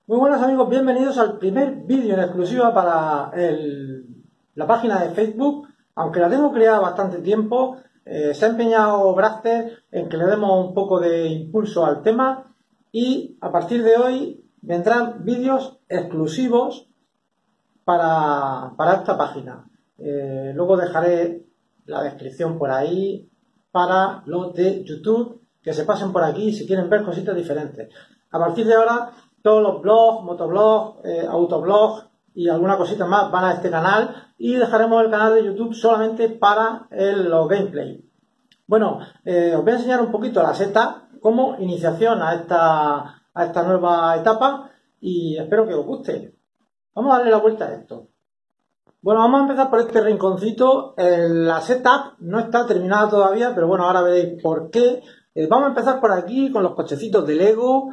Muy buenos amigos, bienvenidos al primer vídeo en exclusiva para la página de Facebook. Aunque la tengo creada bastante tiempo, se ha empeñado Brasper en que le demos un poco de impulso al tema y a partir de hoy vendrán vídeos exclusivos para esta página. Luego dejaré la descripción por ahí para los de YouTube, que se pasen por aquí si quieren ver cositas diferentes. A partir de ahora todos los blogs, motoblogs, autoblogs y alguna cosita más van a este canal y dejaremos el canal de YouTube solamente para los gameplay. Bueno, os voy a enseñar un poquito la seta como iniciación a esta nueva etapa y espero que os guste. Vamos a darle la vuelta a esto. Bueno, vamos a empezar por este rinconcito. La setup no está terminada todavía, pero bueno, ahora veréis por qué. Vamos a empezar por aquí con los cochecitos de Lego.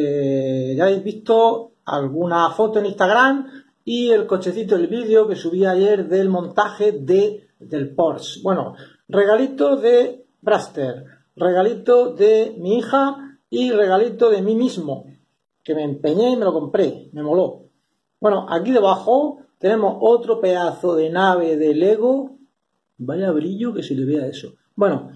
Ya habéis visto alguna foto en Instagram y el cochecito del vídeo que subí ayer del montaje del Porsche. Bueno, regalito de Brasper, regalito de mi hija y regalito de mí mismo, que me empeñé y me lo compré, me moló. Bueno, aquí debajo tenemos otro pedazo de nave de Lego. Vaya brillo que se le vea eso. Bueno,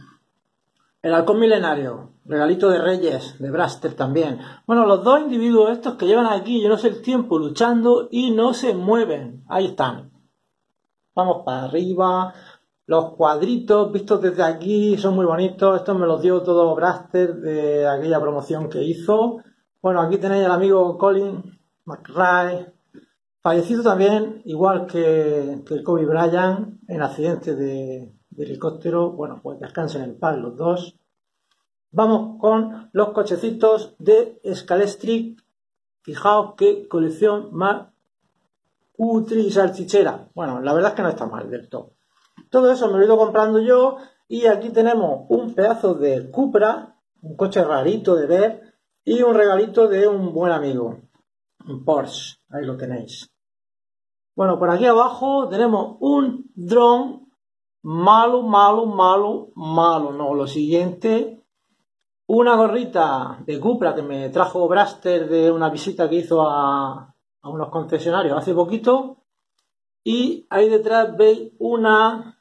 el halcón milenario, regalito de Reyes, de Brasper también. Bueno, los dos individuos estos que llevan aquí, yo no sé el tiempo, luchando y no se mueven. Ahí están. Vamos para arriba. Los cuadritos vistos desde aquí son muy bonitos. Estos me los dio todo Brasper de aquella promoción que hizo. Bueno, aquí tenéis al amigo Colin McRae, fallecido también, igual que el Kobe Bryant, en accidente de helicóptero. Bueno, pues descansen en paz los dos. Vamos con los cochecitos de Scalextric. Fijaos qué colección más cutre y salchichera. Bueno, la verdad es que no está mal del todo. Todo eso me lo he ido comprando yo. Y aquí tenemos un pedazo de Cupra, un coche rarito de ver, y un regalito de un buen amigo, un Porsche. Ahí lo tenéis. Bueno, por aquí abajo tenemos un dron malo. No, lo siguiente, una gorrita de Cupra que me trajo Brasper de una visita que hizo a unos concesionarios hace poquito. Y ahí detrás veis una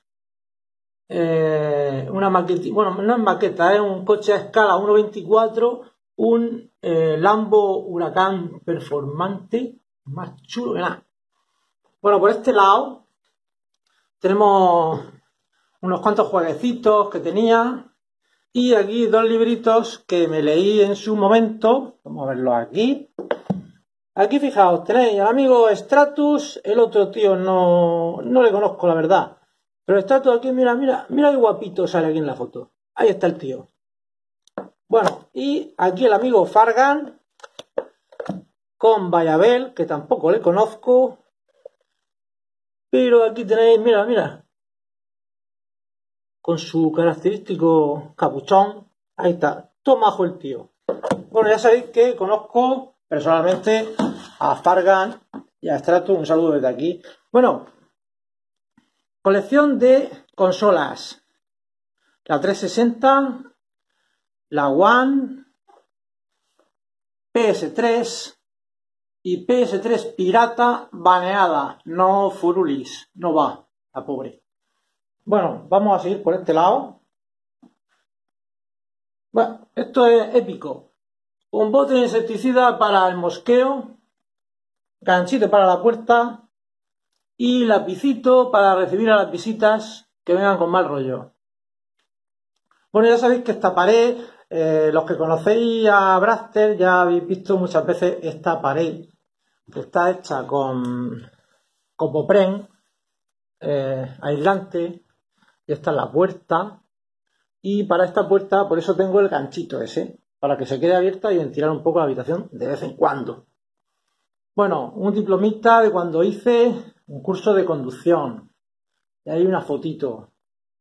maqueta, bueno, no es maqueta, es un coche a escala 1.24, un Lambo Huracán performante, más chulo que nada. Bueno, por este lado tenemos unos cuantos jueguecitos que tenía y aquí dos libritos que me leí en su momento. Vamos a verlos aquí. Aquí fijaos, tenéis al amigo Stratus, el otro tío no le conozco la verdad, pero Stratus aquí, mira qué guapito sale aquí en la foto. Ahí está el tío. Bueno, y aquí el amigo Fargan con Bayabel, que tampoco le conozco. Pero aquí tenéis, mira, con su característico capuchón. Ahí está, todo majo el tío. Bueno, ya sabéis que conozco personalmente a Fargan y a Stratus. Un saludo desde aquí. Bueno, colección de consolas. La 360, la One, PS3 y PS3 pirata baneada. No furulis, no va, la pobre. Bueno, vamos a seguir por este lado. Bueno, esto es épico. Un bote de insecticida para el mosqueo, ganchito para la puerta y lapicito para recibir a las visitas que vengan con mal rollo. Bueno, ya sabéis que esta pared, los que conocéis a Brasper ya habéis visto muchas veces esta pared que está hecha con popren aislante. Y esta es la puerta. Y para esta puerta, por eso tengo el ganchito ese, para que se quede abierta y ventilar un poco la habitación de vez en cuando. Bueno, un diplomita de cuando hice un curso de conducción. Y hay una fotito.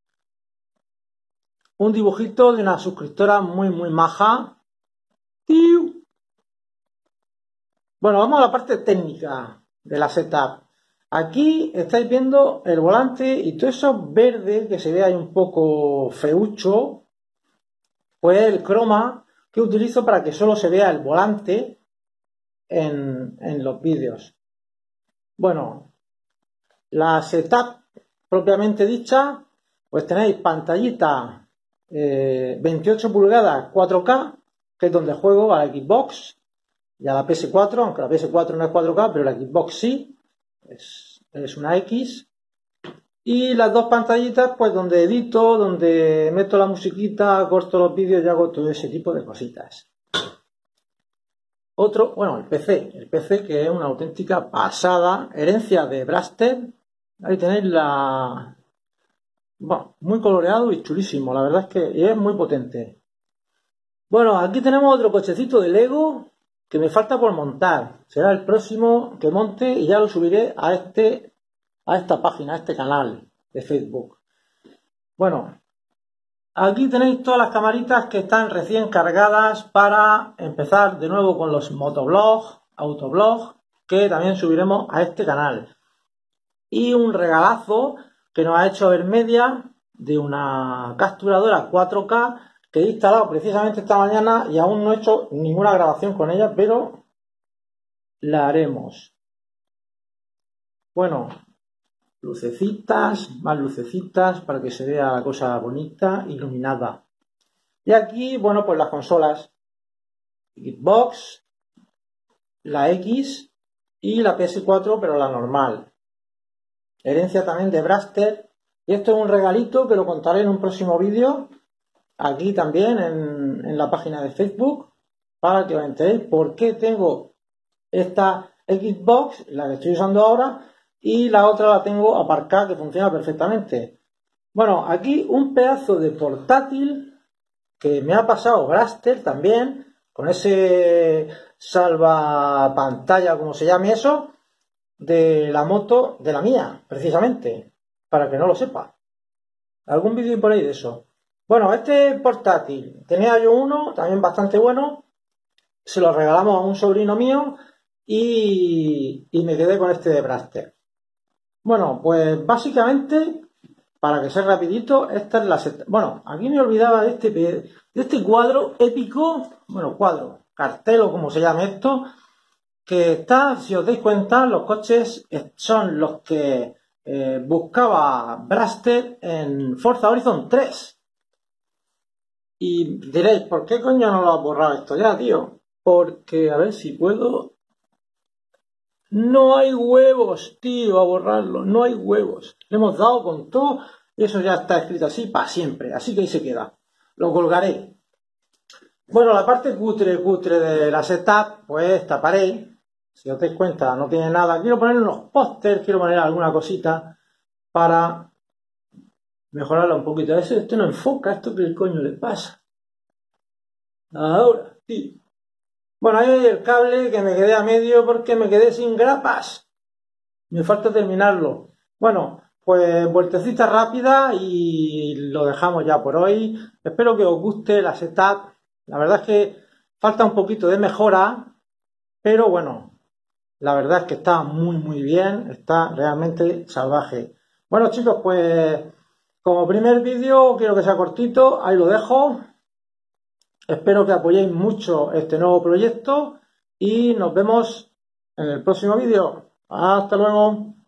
Un dibujito de una suscriptora muy maja. ¡Tiu! Bueno, vamos a la parte técnica de la setup. Aquí estáis viendo el volante y todo eso verde que se ve ahí un poco feucho, pues el croma que utilizo para que solo se vea el volante en los vídeos. Bueno, la setup propiamente dicha, pues tenéis pantallita 28 pulgadas 4K, que es donde juego a la Xbox y a la PS4, aunque la PS4 no es 4K, pero la Xbox sí, es una X. Y las dos pantallitas, pues donde edito, donde meto la musiquita, corto los vídeos y hago todo ese tipo de cositas. Otro, bueno, el PC que es una auténtica pasada, herencia de Brastel. Ahí tenéis bueno, muy coloreado y chulísimo, la verdad es que es muy potente. Bueno, aquí tenemos otro cochecito de Lego que me falta por montar. Será el próximo que monte y ya lo subiré a esta página, a este canal de Facebook. Bueno, aquí tenéis todas las camaritas que están recién cargadas para empezar de nuevo con los motovlogs, autovlogs, que también subiremos a este canal. Y un regalazo que nos ha hecho Vermedia de una capturadora 4K que he instalado precisamente esta mañana y aún no he hecho ninguna grabación con ella, pero la haremos. Bueno, lucecitas, más lucecitas para que se vea la cosa bonita, iluminada. Y aquí, bueno, pues las consolas Xbox, la X y la PS4, pero la normal. Herencia también de Brastel. Y esto es un regalito que lo contaré en un próximo vídeo, aquí también en la página de Facebook, para que os enteréis por qué tengo esta Xbox, la que estoy usando ahora, y la otra la tengo aparcada, que funciona perfectamente. Bueno, aquí un pedazo de portátil que me ha pasado Brastel también, con ese salvapantalla, como se llame eso, de la moto, de la mía, precisamente, para que no lo sepa. Algún vídeo por ahí de eso. Bueno, este portátil, tenía yo uno, también bastante bueno, se lo regalamos a un sobrino mío y me quedé con este de Brastel. Bueno, pues básicamente, para que sea rapidito, esta es la seta. Bueno, aquí me olvidaba de este cuadro épico, bueno, cuadro, cartel o como se llame esto, que está, si os dais cuenta, los coches son los que buscaba Brastel en Forza Horizon 3. Y diréis, ¿por qué coño no lo has borrado esto ya, tío? Porque, a ver si puedo... No hay huevos, tío, a borrarlo. No hay huevos. Le hemos dado con todo y eso ya está escrito así para siempre. Así que ahí se queda. Lo colgaré. Bueno, la parte cutre de la setup, pues taparé. Si os dais cuenta, no tiene nada. Quiero poner unos pósters, quiero poner alguna cosita para mejorarla un poquito. Esto no enfoca, ¿esto qué coño le pasa? Ahora, tío. Bueno, ahí hay el cable que me quedé a medio porque me quedé sin grapas. Me falta terminarlo. Bueno, pues vueltecita rápida y lo dejamos ya por hoy. Espero que os guste la setup. La verdad es que falta un poquito de mejora, pero bueno, la verdad es que está muy bien. Está realmente salvaje. Bueno, chicos, pues como primer vídeo quiero que sea cortito. Ahí lo dejo. Espero que apoyéis mucho este nuevo proyecto y nos vemos en el próximo vídeo. Hasta luego.